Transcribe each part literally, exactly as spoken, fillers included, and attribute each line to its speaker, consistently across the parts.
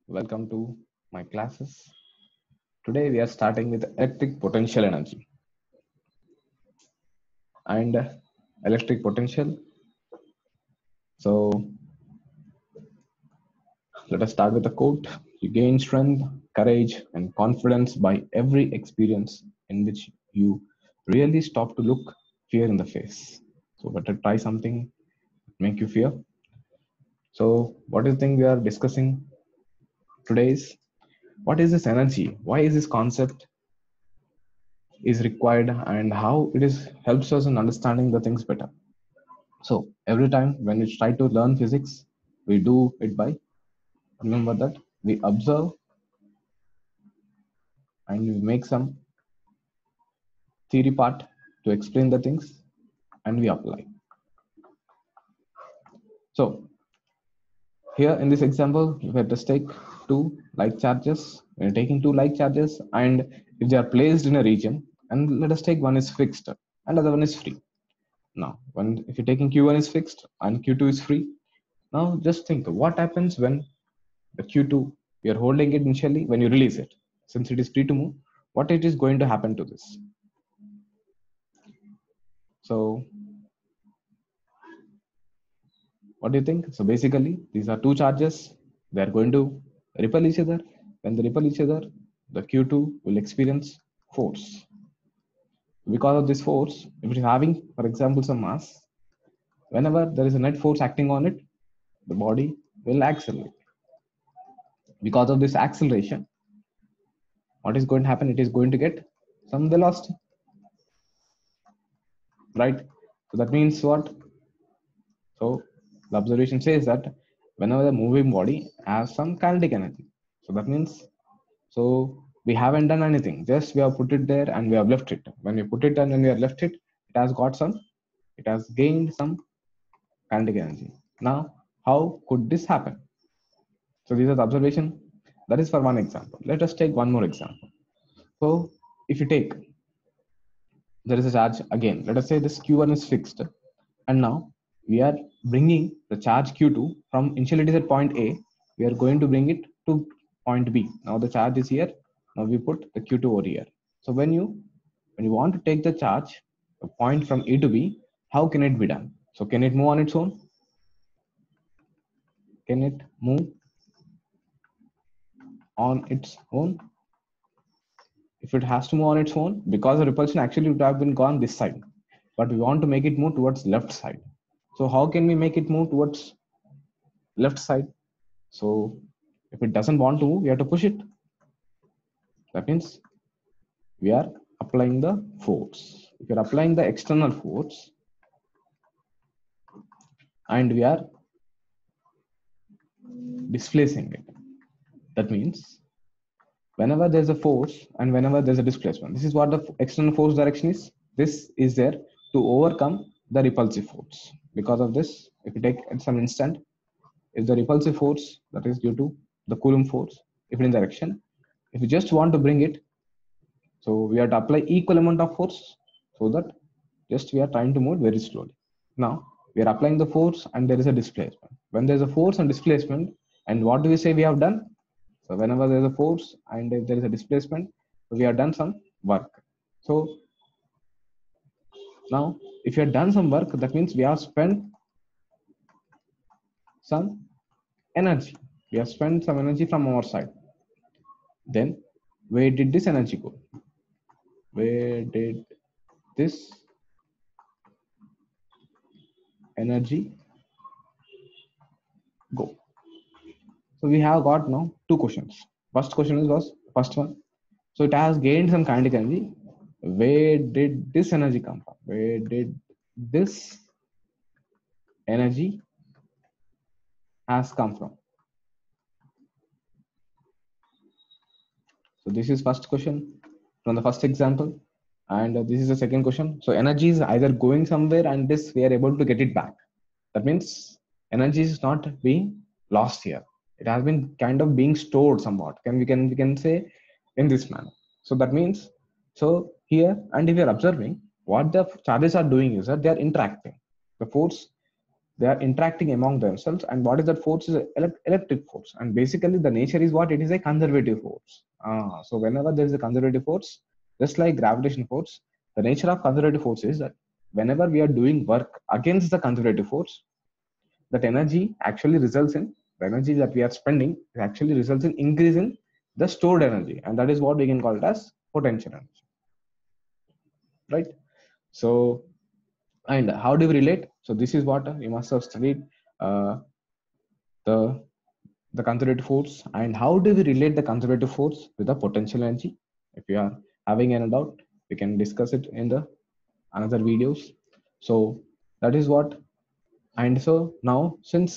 Speaker 1: Welcome to my classes. Today we are starting with electric potential energy and uh, electric potential. So let us start with a quote. You gain strength, courage, and confidence by every experience in which you really stop to look fear in the face. So better try something, make you fear. So what do you think we are discussing today is what is this energy? Why is this concept is required and how it is helps us in understanding the things better. So every time when we try to learn physics, we do it by remember that we observe and we make some theory part to explain the things and we apply. So here in this example, let us take two like charges. We're taking two like charges and if they are placed in a region, and let us take one is fixed and other one is free. Now, when if you're taking Q one is fixed and Q two is free, now just think what happens when the Q two, we are holding it initially when you release it. Since it is free to move, what it is going to happen to this? So what do you think? So basically, these are two charges. They are going to repel each other. When they repel each other, the Q two will experience force. Because of this force, if it is having, for example, some mass, whenever there is a net force acting on it, the body will accelerate. Because of this acceleration, what is going to happen? It is going to get some velocity, right? So that means what? So the observation says that whenever the moving body has some kinetic energy, so that means so we haven't done anything, just we have put it there and we have left it. When we put it and when we have left it, it has got some, it has gained some kinetic energy. Now, how could this happen? So this is the observation. That is for one example. Let us take one more example. So if you take, there is a charge again. Let us say this Q one is fixed, and now we are bringing the charge Q two from initially it is at point A. We are going to bring it to point B. Now the charge is here. Now we put the Q two over here. So when you when you want to take the charge, a point from A to B, how can it be done? So can it move on its own? Can it move on its own? If it has to move on its own, because the repulsion actually would have been gone this side, but we want to make it move towards left side. So how can we make it move towards left side? So if it doesn't want to move, we have to push it. That means we are applying the force. If you're applying the external force and we are displacing it, that means whenever there's a force and whenever there's a displacement, this is what the external force direction is. This is there to overcome the repulsive force. Because of this, if you take at some instant, if the repulsive force that is due to the Coulomb force, if in direction, if you just want to bring it, so we have to apply equal amount of force, so that just we are trying to move very slowly. Now we are applying the force and there is a displacement. When there is a force and displacement, and what do we say we have done? So whenever there is a force and if there is a displacement, we have done some work. So now if you have done some work, that means we have spent some energy. We have spent some energy from our side. Then where did this energy go? Where did this energy go? So we have got now two questions. First question is was first one. So it has gained some kinetic energy. Where did this energy come from? Where did this energy has come from? So this is first question from the first example, and uh, this is the second question. So energy is either going somewhere, and this we are able to get it back. That means energy is not being lost here. It has been kind of being stored somewhat. Can we can we can say in this manner. So that means so here, and if you are observing, what the charges are doing is that they are interacting. The force they are interacting among themselves. And what is that force? Is a elec- electric force. And basically the nature is what? It is a conservative force. Ah, so whenever there is a conservative force, just like gravitation force, the nature of conservative force is that whenever we are doing work against the conservative force, that energy actually results in, the energy that we are spending actually results in increase in the stored energy, and that is what we can call it as potential energy, right? So, and how do we relate? So this is what you must have studied, uh, the the conservative force, and how do we relate the conservative force with the potential energy? If you are having any doubt, we can discuss it in the another videos. So that is what. And so now, since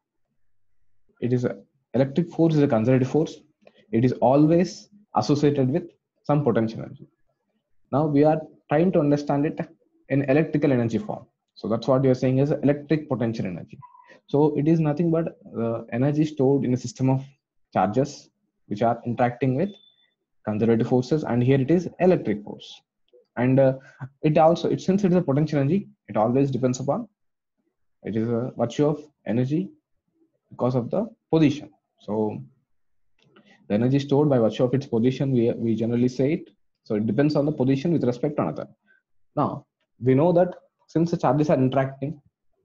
Speaker 1: it is a electric force is a conservative force, it is always associated with some potential energy. Now we are trying to understand it in electrical energy form. So that's what you're saying is electric potential energy. So it is nothing but uh, energy stored in a system of charges which are interacting with conservative forces, and here it is electric force. And uh, it also, it since it is a potential energy, it always depends upon, it is a virtue of energy because of the position. So the energy stored by virtue of its position, we, we generally say it. So it depends on the position with respect to another. Now, we know that since the charges are interacting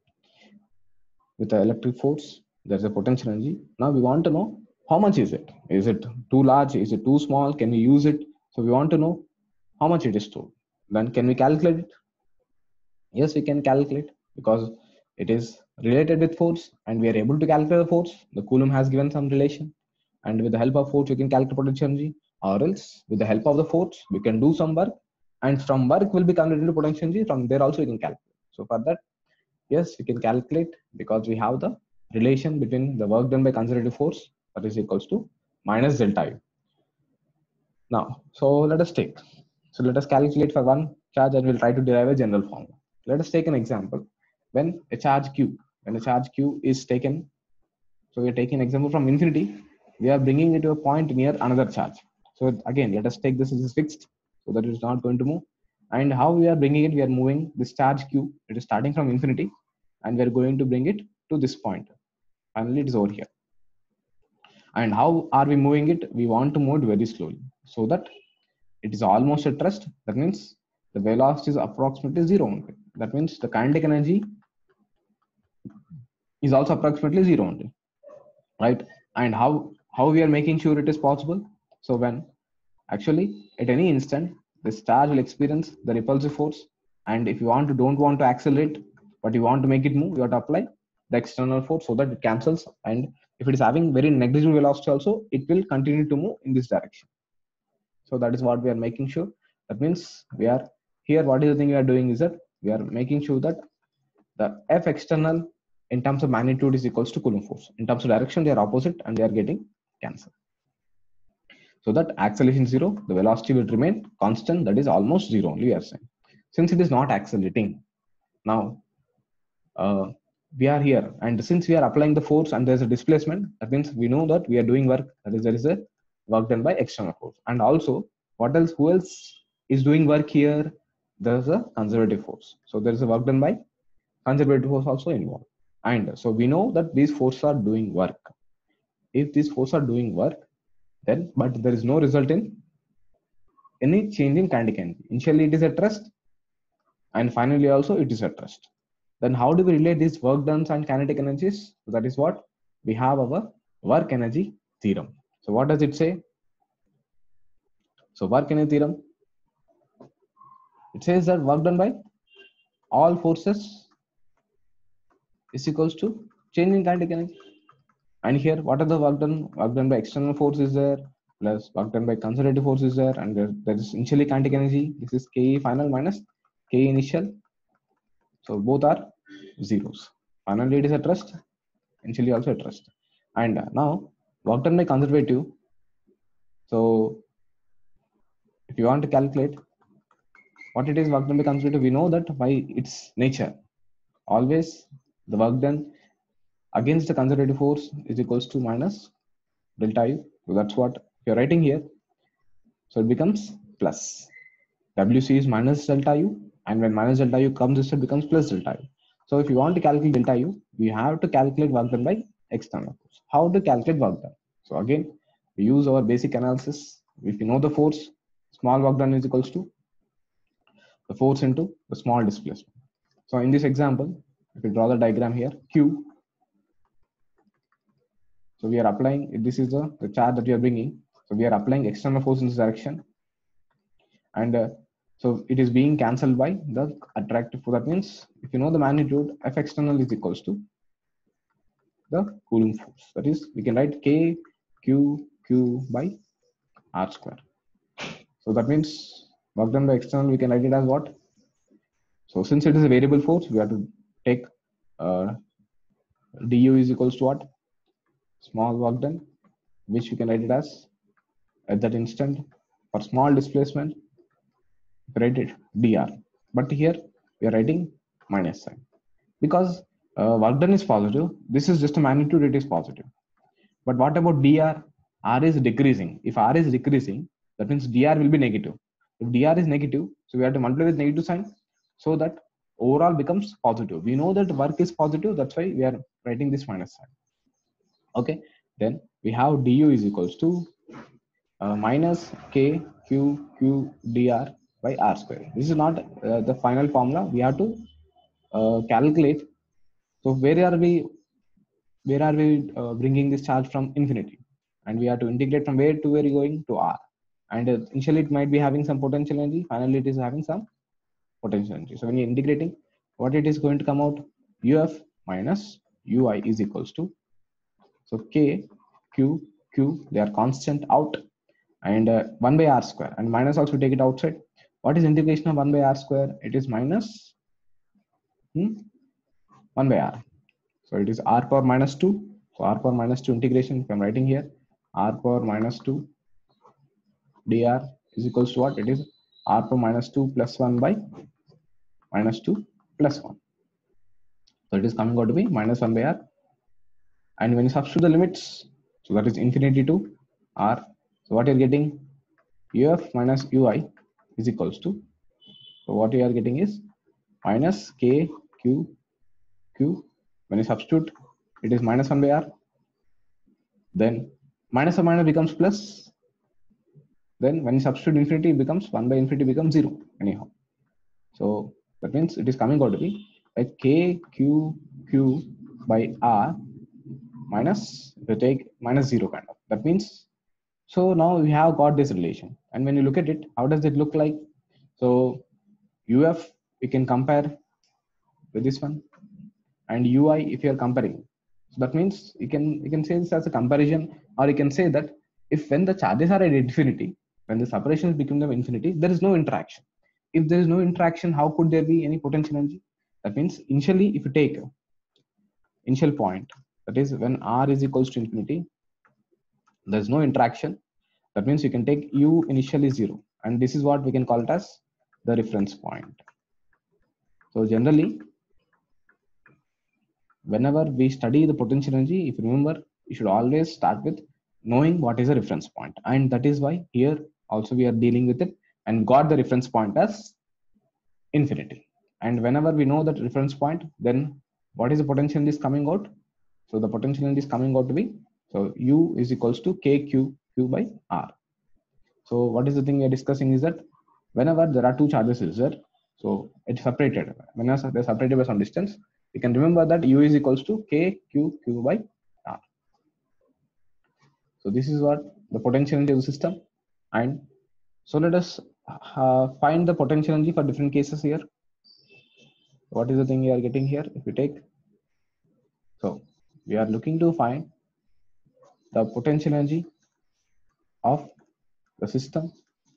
Speaker 1: with the electric force, there's a potential energy. Now we want to know how much is it? Is it too large? Is it too small? Can we use it? So we want to know how much it is stored. Then can we calculate it? Yes, we can calculate because it is related with force and we are able to calculate the force. The Coulomb has given some relation, and with the help of force, we can calculate potential energy, or else with the help of the force, we can do some work, and from work will be converted into potential energy. From there also we can calculate. So for that, yes, we can calculate because we have the relation between the work done by conservative force, that is equals to minus delta U. Now, so let us take, so let us calculate for one charge and we'll try to derive a general formula. Let us take an example. When a charge Q, when a charge Q is taken, so we are taking an example from infinity, we are bringing it to a point near another charge. So again, let us take this as fixed so that it is not going to move. And how we are bringing it, we are moving this charge Q, it is starting from infinity, and we are going to bring it to this point. Finally, it is over here. And how are we moving it? We want to move it very slowly so that it is almost at rest. That means the velocity is approximately zero only. That means the kinetic energy is also approximately zero only, right? And how how we are making sure it is possible? So when actually at any instant this charge will experience the repulsive force, and if you want to don't want to accelerate but you want to make it move, you have to apply the external force so that it cancels, and if it is having very negligible velocity also, it will continue to move in this direction. So that is what we are making sure. That means we are here, what is the thing we are doing is that we are making sure that the F external in terms of magnitude is equals to Coulomb force. In terms of direction, they are opposite and they are getting cancelled. So that acceleration is zero, the velocity will remain constant, that is almost zero only we are saying. Since it is not accelerating, now uh, we are here, and since we are applying the force and there's a displacement, that means we know that we are doing work, that is there is a work done by external force. And also what else, who else is doing work here? There's a conservative force, so there is a work done by conservative force also involved. And so we know that these forces are doing work. If these forces are doing work, then but there is no result in any change in kinetic energy. Initially it is at rest, and finally also it is at rest. Then how do we relate these work done and kinetic energies? So that is what we have our work energy theorem. So what does it say? So work energy theorem, it says that work done by all forces is equals to change in kinetic energy. And here, what are the work done? Work done by external force is there, plus work done by conservative force is there, and there, there is initially kinetic energy. This is Ke final minus Ke initial. So both are zeros. Finally, it is at rest. Initially also at rest. And now, work done by conservative. So if you want to calculate what it is work done by conservative, we know that by its nature, always the work done against the conservative force is equals to minus delta U. So that's what you're writing here. So it becomes plus. W C is minus delta U, and when minus delta U comes, it becomes plus delta U. So if you want to calculate delta U, you have to calculate work done by external force. How to calculate work done? So again, we use our basic analysis. If you know the force, small work done is equals to the force into the small displacement. So in this example, if you draw the diagram here, Q, so we are applying, this is the, the charge that we are bringing. So we are applying external force in this direction. And uh, so it is being cancelled by the attractive force. That means if you know the magnitude, F external is equals to the Coulomb force. That is, we can write K Q Q by R square. So that means work done by external, we can write it as what? So since it is a variable force, we have to take uh, du is equals to what? Small work done, which we can write it as at that instant for small displacement, write it dr. But here we are writing minus sign because uh, work done is positive. This is just a magnitude, it is positive. But what about dr? R is decreasing. If R is decreasing, that means dr will be negative. If dr is negative, so we have to multiply with negative sign so that overall becomes positive. We know that work is positive, that's why we are writing this minus sign. Okay, then we have du is equals to uh, minus k q q dr by r square. This is not uh, the final formula. We have to uh, calculate. So where are we? Where are we uh, bringing this charge from infinity? And we have to integrate from where to where are going to r. And uh, initially it might be having some potential energy. Finally, it is having some potential energy. So when you're integrating, what it is going to come out? Uf minus ui is equals to, so k q q, they are constant out, and uh, one by r square, and minus also take it outside. What is integration of one by r square? It is minus hmm, one by r. So it is r power minus two. So r power minus two integration, if I'm writing here, r power minus two dr is equals to what? It is r power minus two plus one by minus two plus one. So it is coming out to be minus one by r. And when you substitute the limits, so that is infinity to r. So what you're getting? Uf minus ui is equals to, so what you are getting is minus k q q. When you substitute, it is minus one by r. Then minus or minus becomes plus. Then when you substitute infinity, it becomes one by infinity becomes zero anyhow. So that means it is coming out to be like k q q by r minus, if you take minus zero kind of. That means, so now we have got this relation. And when you look at it, how does it look like? So uf we can compare with this one, and ui if you are comparing. So that means you can you can say this as a comparison, or you can say that if when the charges are at infinity, when the separations become of infinity, there is no interaction. If there is no interaction, how could there be any potential energy? That means initially, if you take initial point, that is when r is equals to infinity, there is no interaction. That means you can take u initially zero, and this is what we can call it as the reference point. So generally, whenever we study the potential energy, if you remember, you should always start with knowing what is a reference point. And that is why here also we are dealing with it and got the reference point as infinity. And whenever we know that reference point, then what is the potential energy is coming out? So the potential energy is coming out to be, so u is equals to k q q by r. So what is the thing we are discussing is that whenever there are two charges is there, so it's separated. Whenever they're separated by some distance, we can remember that u is equals to k q q by r. So this is what the potential energy of the system. And so let us uh, find the potential energy for different cases here. What is the thing we are getting here? If we take, so we are looking to find the potential energy of the system,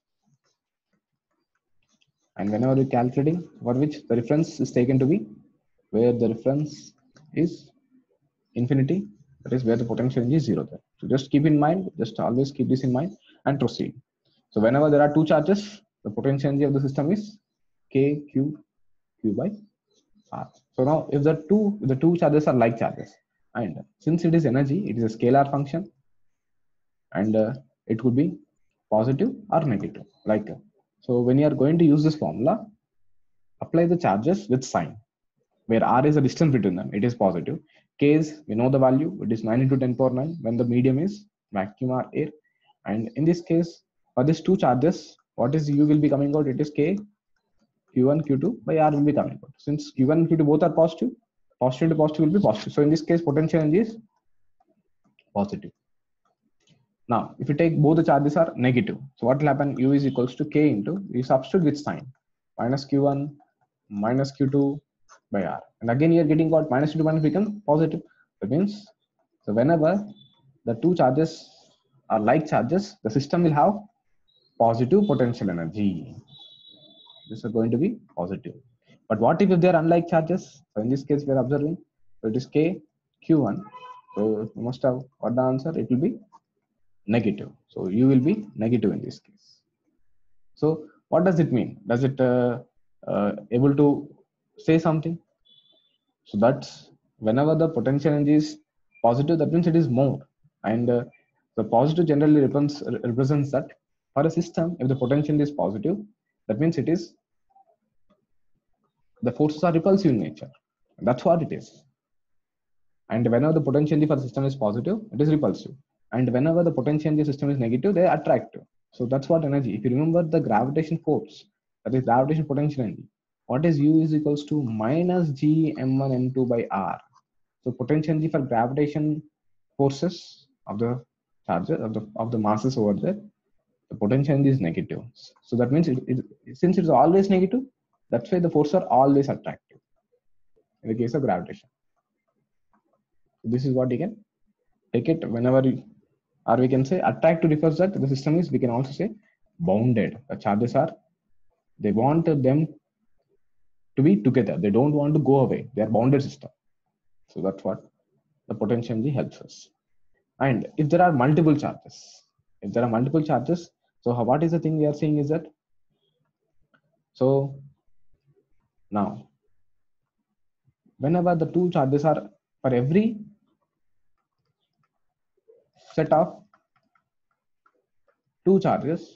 Speaker 1: and whenever we're calculating, for which the reference is taken to be where the reference is infinity, that is where the potential energy is zero there. So just keep in mind, just always keep this in mind and proceed. So whenever there are two charges, the potential energy of the system is k q q by r. So now if the two the two charges are like charges, and since it is energy, it is a scalar function, and uh, it could be positive or negative. Like, so when you are going to use this formula, apply the charges with sign. where r is the distance between them, it is positive. K is, we know the value, it is nine into ten power nine when the medium is vacuum or air. And in this case, for these two charges, what is U will be coming out? It is K, Q one, Q two by R will be coming out. Since Q one and Q two both are positive, positive to positive will be positive. So in this case, potential energy is positive. Now, if you take both the charges are negative, so what will happen? U is equals to K into, we substitute with sign, minus Q one minus Q two by R. And again, you are getting what? Minus Q two minus become positive. That means, so whenever the two charges are like charges, the system will have positive potential energy. This is going to be positive. But what if they are unlike charges? So in this case, we are observing, so it is K, Q one. So you must have what the answer? It will be negative. So U will be negative in this case. So what does it mean? Does it uh, uh, able to say something? So that's whenever the potential energy is positive, that means it is more. And uh, the positive generally represents, represents that for a system, if the potential is positive, that means it is, the forces are repulsive in nature. That's what it is. And whenever the potential for the system is positive, it is repulsive. And whenever the potential in the system is negative, they are attractive. So that's what energy. If you remember the gravitation force, that is gravitation potential energy. What is U is equals to minus G M one M two by R. So potential energy for gravitation forces of the charges of the of the masses over there, the potential energy is negative. So that means it, it, since it is always negative, that's why the forces are always attractive in the case of gravitation. This is what you can take it whenever you, or we can say attractive refers that the system is, we can also say bounded. The charges are, they want them to be together. They don't want to go away. They are bounded system. So that's what the potential energy helps us. And if there are multiple charges, if there are multiple charges, so how, what is the thing we are saying is that, so now whenever the two charges are, for every set of two charges,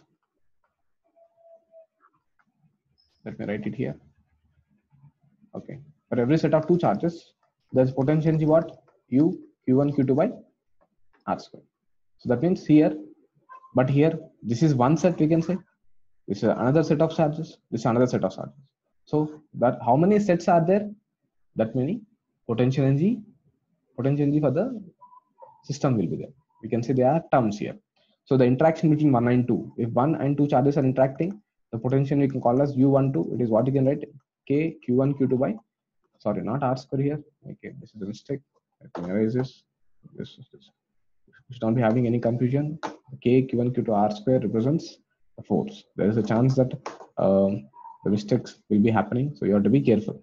Speaker 1: let me write it here. Okay, for every set of two charges, there's potential energy what? U, Q one, Q two by R square. So that means here, but here, this is one set, we can say. This is another set of charges. This is another set of charges. So that how many sets are there? That many potential energy, potential energy for the system will be there. We can say there are terms here. So the interaction between one and two, if one and two charges are interacting, the potential we can call as U one two. It is what you can write K Q one Q two by, sorry, not R square here. Okay, this is a mistake. Let me erase this. This is this. You should not be having any confusion. K Q one Q two R square represents the force. There is a chance that um, the mistakes will be happening, so you have to be careful.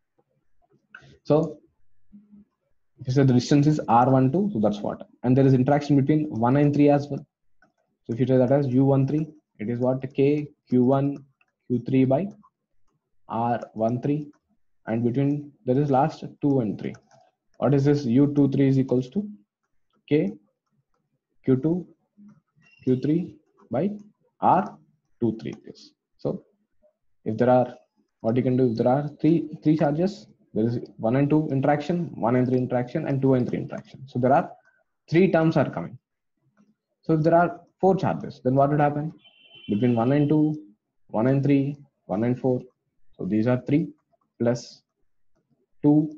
Speaker 1: So if you say the distance is R one two, so that's what. And there is interaction between one and three as well. So if you take that as U one three, it is what? K Q one Q three by R one three, and between there is last two and three. What is this? U two three is equals to K Q two Q three by R two three. So if there are, what you can do, if there are three three charges, there is one and two interaction, one and three interaction, and two and three interaction. So there are three terms are coming. So if there are four charges, then what would happen? Between one and two, one and three, one and four. So these are three plus two,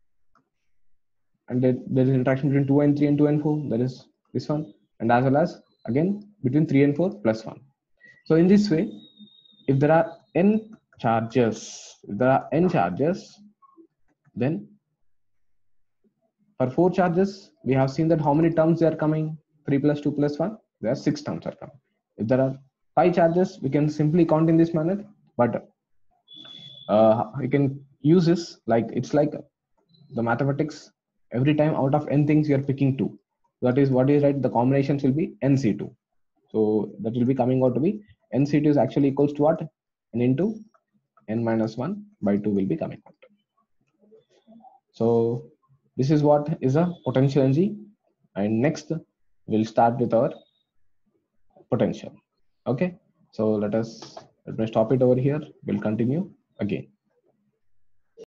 Speaker 1: and then there is interaction between two and three and two and four. That is this one, and as well as again between three and four plus one. So in this way, if there are n charges, if there are n charges, then for four charges, we have seen that how many terms they are coming? three plus two plus one, there are six terms are coming. If there are five charges, we can simply count in this manner, but uh, you can use this like, it's like the mathematics, every time out of n things you are picking two. That is what is right, the combinations will be N C two. So that will be coming out to be N C two is actually equals to what? N into n minus one by two will be coming out. So this is what is a potential energy, and next we'll start with our potential. Okay, so let us let me stop it over here. We'll continue again.